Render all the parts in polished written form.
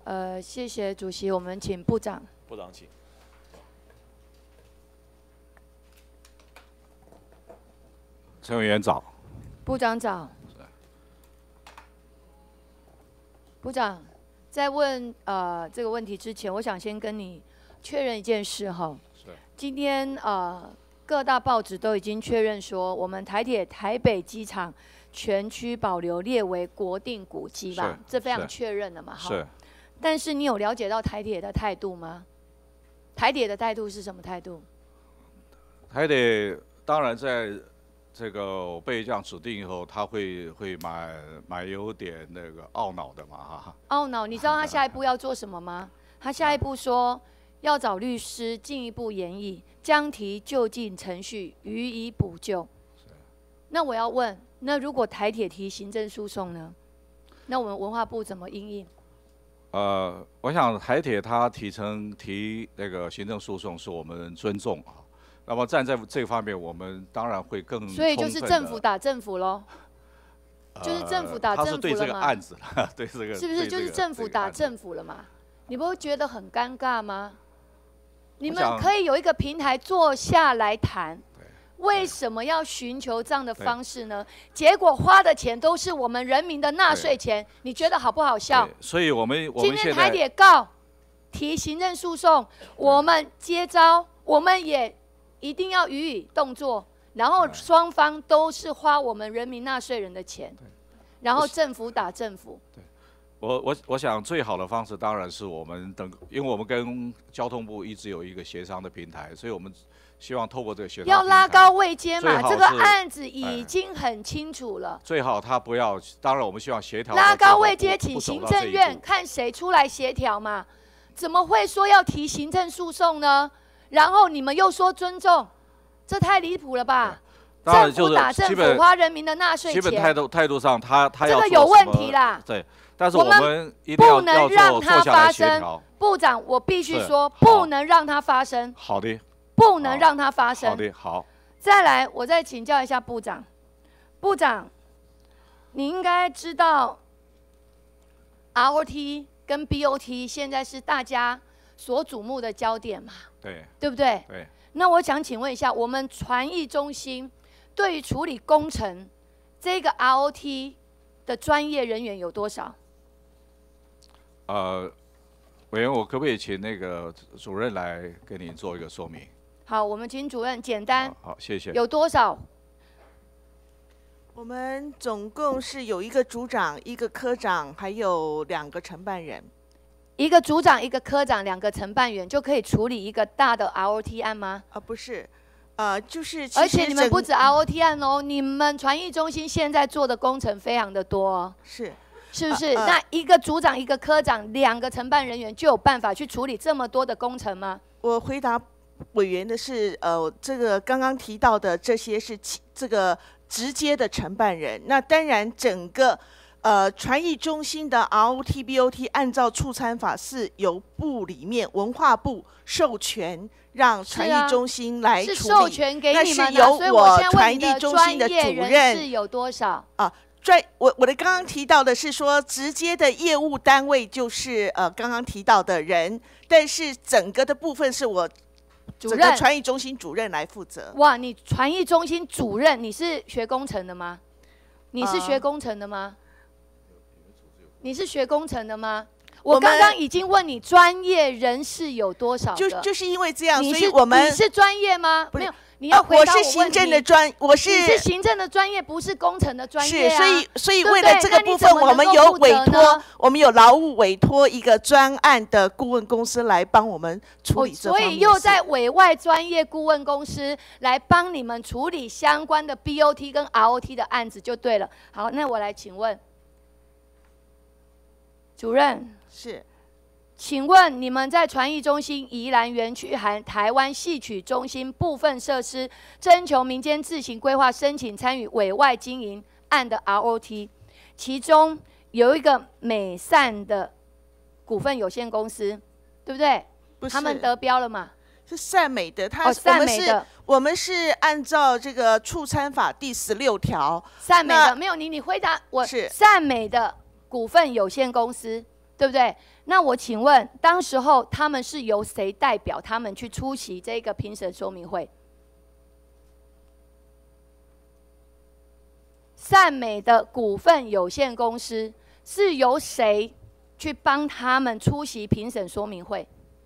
谢谢主席，我们请部长。 部长请。 陈委员早。 部长早。部长，在问这个问题之前，我想先跟你确认一件事哈。 是。 今天各大报纸都已经确认说，我们台铁台北机场全区保留列为国定古迹吧？这非常确认了嘛？ 是。 但是你有了解到台铁的态度吗？台铁的态度是什么态度？ 台铁当然在这个被这样指定以后，他会蛮有点那个懊恼的嘛哈。 懊恼，你知道他下一步要做什么吗？他下一步说要找律师进一步研议，将提就近程序予以补救。那我要问，那如果台铁提行政诉讼呢？那我们文化部怎么因应？ 我想台铁他提那个行政诉讼是我们尊重啊。那么站在这方面，我们当然会更所以就是政府打政府喽，就是政府打政府了嘛？ 他是对这个案子了，对这个是不是就是政府打政府了嘛？你不会觉得很尴尬吗？你们可以有一个平台坐下来谈。为什么要寻求这样的方式呢？结果花的钱都是我们人民的纳税钱，你觉得好不好笑？ 所以我们今天台铁提行政诉讼，我们接招，我们也一定要予以动作，然后双方都是花我们人民纳税人的钱，然后政府打政府。 我想最好的方式当然是我们因为我们跟交通部一直有一个协商的平台，所以我们希望透过这个协商要拉高位阶嘛，这个案子已经很清楚了。 最好他不要，当然我们希望协调。 拉高位阶，请行政院看谁出来协调嘛？怎么会说要提行政诉讼呢？然后你们又说尊重，这太离谱了吧？政府打政府，花人民的纳税钱。 基本态度上，他要这个有问题啦。 对。但是我们一定不能让它发生。部长，我必须说，不能让它发生。 好的。 不能让它发生。 好的，好。 再来，我再请教一下部长。部长，你应该知道 ，ROT 跟 BOT 现在是大家所瞩目的焦点嘛？ 对。 对不对？ 对。 那我想请问一下，我们传艺中心对于处理工程这个 ROT 的专业人员有多少？ 委员，我可不可以请那个主任来给你做一个说明？ 好，我们请主任简单。 好，谢谢。 有多少？ 我们总共是有一个组长、一个科长，还有2个承办人。 一个组长、一个科长、2个承办员就可以处理一个大的 ROT 案吗？ 不是，就是而且你们不止 ROT 案哦，你们传艺中心现在做的工程非常的多哦。是不是？那一个组长、一个科长、2个承办人员就有办法去处理这么多的工程吗？ 我回答委员的是，这个刚刚提到的这些是这个直接的承办人。那当然，整个传艺中心的 ROT、BOT 按照促参法是由部里面文化部授权让传艺中心来处理， 是授权给你们的。 那是由我传艺中心的主任是有多少啊？我的刚刚提到的是说，直接的业务单位就是刚刚提到的人，但是整个的部分是我整个传艺中心主任来负责。 哇，你传艺中心主任，你是学工程的吗？你是学工程的吗？你是学工程的吗？我刚刚已经问你专业人士有多少个？ 就是因为这样，所以我们你是专业吗？没有。你要回答我是行政的你是行政的专业，不是工程的专业啊。 所以为了这个部分，我们有委托，我们有劳务委托一个专案的顾问公司来帮我们处理这方面的事。 所以又在委外专业顾问公司来帮你们处理相关的 BOT 跟 ROT 的案子就对了。好，那我来请问主任。 是。 请问你们在传艺中心宜兰园区含台湾戏曲中心部分设施征求民间自行规划申请参与委外经营案的 ROT， 其中有一个美善的股份有限公司，对不对？ 不是， 他们得标了嘛？ 是善美的，我们是按照这个促参法第16条。 善美的没有你回答我是善美的股份有限公司。 对不对？那我请问，当时候他们是由谁代表他们去出席这个评审说明会？善美的股份有限公司是由谁去帮他们出席评审说明会？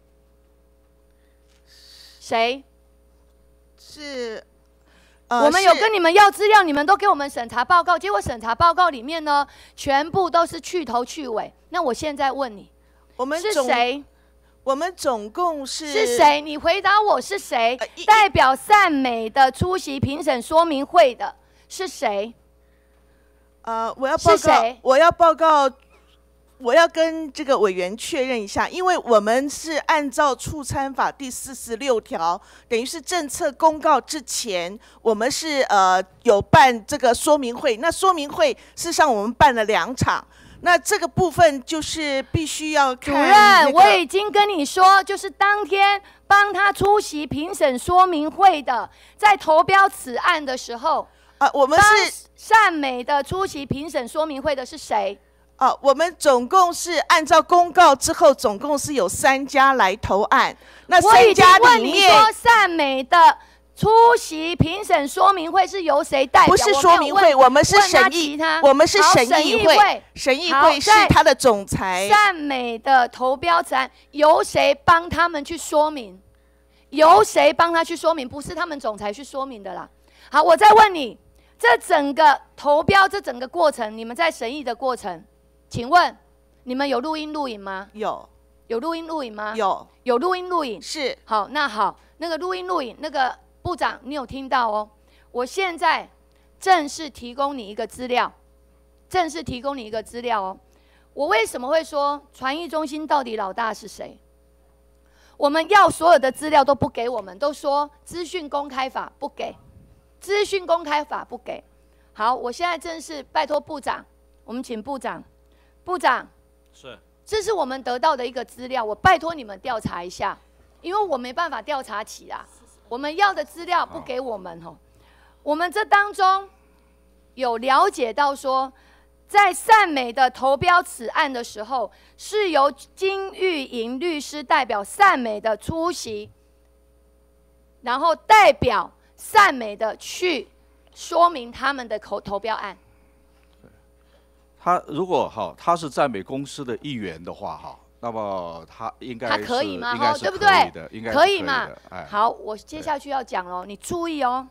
谁？ 是。 我们有跟你们要资料，你们都给我们审查报告，结果审查报告里面呢，全部都是去头去尾。那我现在问你，是谁？ 我们总共是谁？你回答我是谁？代表善美的出席评审说明会的是谁？ 我要报告，我要跟这个委员确认一下，因为我们是按照促参法第46条，等于是政策公告之前，我们是有办这个说明会。那说明会事实上我们办了2场，那这个部分就是必须要看、 主任，我已经跟你说，就是当天帮他出席评审说明会的，在投标此案的时候， 我们是善美的出席评审说明会的是谁？ 我们总共是按照公告之后，总共是有3家来投案。那3家里面， 我已经问你说，善美的出席评审说明会是由谁代表？ 不是说明会，我们是审议，我们是审议会，审议会是他的总裁。 善美的投标此案由谁帮他们去说明？由谁帮他去说明？不是他们总裁去说明的啦。好，我再问你，这整个投标这整个过程，你们在审议的过程，请问你们有录音录影吗？ 有。 有录音录影吗？ 有。 有录音录影。 是。 好，那好，那个录音录影，那个部长你有听到哦？我现在正式提供你一个资料，正式提供你一个资料哦。我为什么会说传艺中心到底老大是谁？我们要所有的资料都不给我们，都说资讯公开法不给，资讯公开法不给。好，我现在正式拜托部长，我们请部长。部长， 是， 这是我们得到的一个资料，我拜托你们调查一下，因为我没办法调查起啦。我们要的资料不给我们吼，我们这当中有了解到说，在善美的投标此案的时候，是由金玉莹律师代表善美的出席，然后代表善美的去说明他们的投标案。 他如果他是赞美公司的一员的话那么他应该是他可以吗？对不对？应该是可以嘛？ 哎， 好，我接下去要讲喽，你注意哦。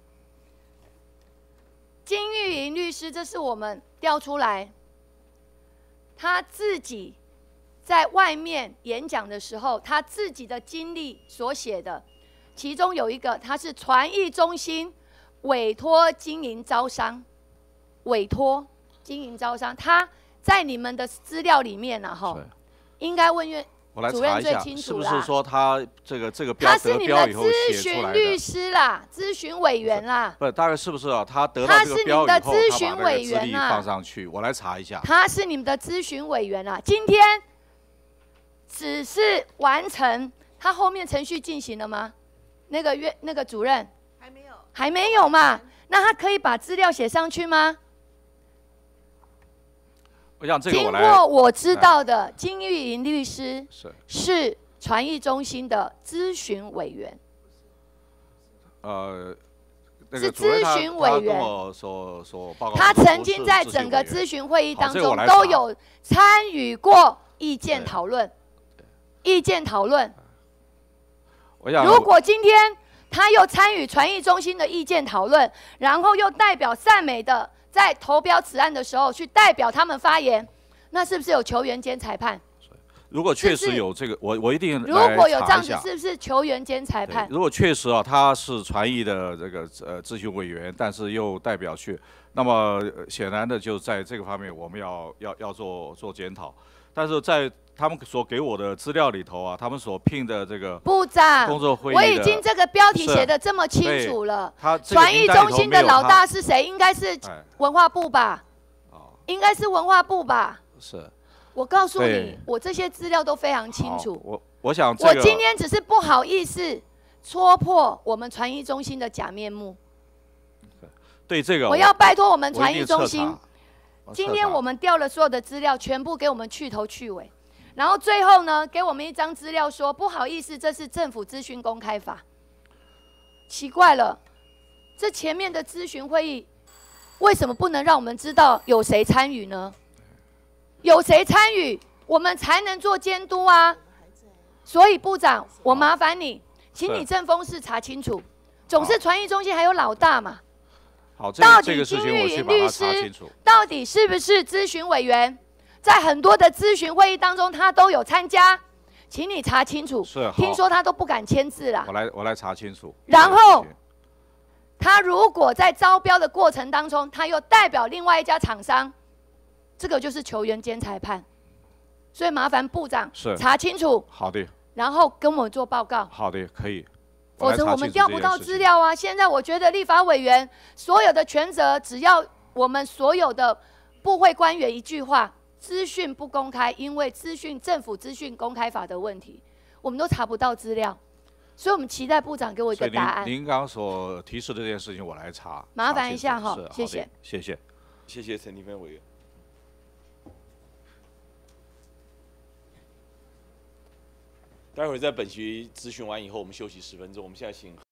金玉莹律师，这是我们调出来，他自己在外面演讲的时候，他自己的经历所写的，其中有一个，他是传艺中心委托经营招商，委托经营招商，他在你们的资料里面呢，应该问主任最清楚啦。 是不是说他这个标他是你们的咨询律师啦，咨询委员啦？ 不，大概是不是啊？他得到这个标以后，他把那个资历放上去，我来查一下。 他是你们的咨询委员啦，今天只是完成，他后面程序进行了吗？那个主任还没有， 还没有嘛？那他可以把资料写上去吗？ 我想这个经过我知道的，金玉莹律师是传艺中心的咨询委员。 是咨询委员。 所报告。 他曾经在整个咨询会议当中都有参与过意见讨论。意见讨论。如果今天他又参与传艺中心的意见讨论，然后又代表善美的在投标此案的时候去代表他们发言，那是不是有球员兼裁判？ 如果确实有这个，我一定如果有这样子，是不是球员兼裁判？ 如果确实他是传艺的这个咨询委员，但是又代表去，那么显然的就在这个方面我们要做检讨，但是在他们所给我的资料里头他们所聘的这个部长工作会议， 我已经这个标题写得这么清楚了。传艺中心的老大是谁？应该是文化部吧？应该是文化部吧？ 是。 我告诉你，我这些资料都非常清楚。 我想我今天只是不好意思戳破我们传艺中心的假面目。 对这个， 我要拜托我们传艺中心。 今天我们调了所有的资料，全部给我们去头去尾，然后最后呢，给我们一张资料说不好意思，这是政府资讯公开法。奇怪了，这前面的咨询会议为什么不能让我们知道有谁参与呢？有谁参与，我们才能做监督啊。所以部长，我麻烦你，请你政风室查清楚，总是传译中心还有老大嘛。 好， 到这个事底金玉情我去把它莹律师查清楚。 到底是不是咨询委员？在很多的咨询会议当中，他都有参加，请你查清楚。 是， 听说他都不敢签字啦。 我来查清楚。 然后，他如果在招标的过程当中，他又代表另外一家厂商，这个就是球员兼裁判。所以麻烦部长查清楚。 好的。 然后跟我们做报告。 好的，可以。 否则我们调不到资料啊！现在我觉得立法委员所有的权责，只要我们所有的部会官员一句话：资讯不公开，因为政府资讯公开法的问题，我们都查不到资料，所以我们期待部长给我一个答案。 您刚刚所提示的这件事情，我来查。 麻烦一下哈，谢谢。 谢谢。 谢谢陈立芬委员。待会儿在本席咨询完以后，我们休息10分钟。我们现在请。